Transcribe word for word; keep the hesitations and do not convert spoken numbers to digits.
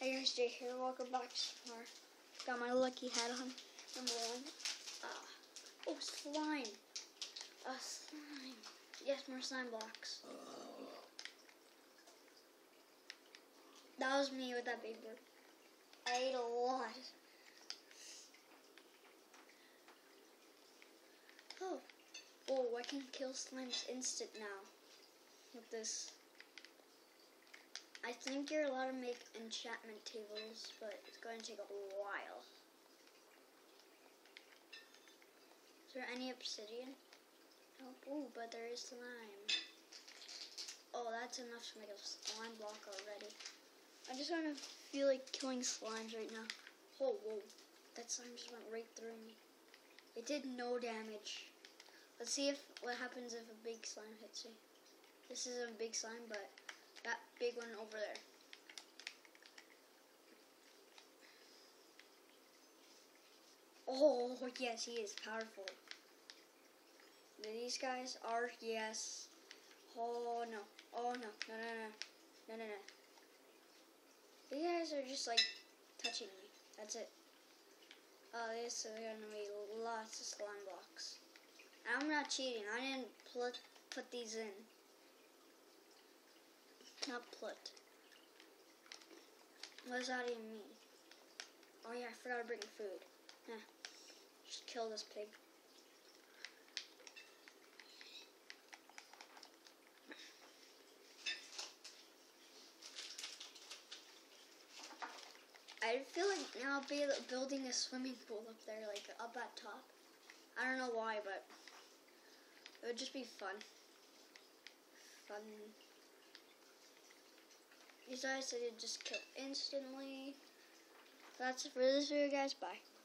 Hey guys, Jay here. Welcome back to more. Got my lucky hat on. Number one. Uh, oh, slime. A slime. Yes, more slime blocks. That was me with that big bird. I ate a lot. Oh. Oh, I can kill slimes instant now. With this. I think you're allowed to make enchantment tables, but it's going to take a while. Is there any obsidian? Nope. Ooh, but there is slime. Oh, that's enough to make a slime block already. I just want to feel like killing slimes right now. Oh, whoa. That slime just went right through me. It did no damage. Let's see if what happens if a big slime hits me. This is a big slime, but that big one over there. Oh, yes, he is powerful. These guys are, yes. Oh, no. Oh, no. No, no, no. No, no, no. These guys are just, like, touching me. That's it. Oh, this is going to be lots of slime blocks. I'm not cheating. I didn't put, put these in. Not put. What does that even mean? Oh yeah, I forgot to bring food. Huh. Just kill this pig. I feel like now I'll be building a swimming pool up there, like up at top. I don't know why, but it would just be fun. Fun. These guys I did just kill instantly. That's it for this video, guys. Bye.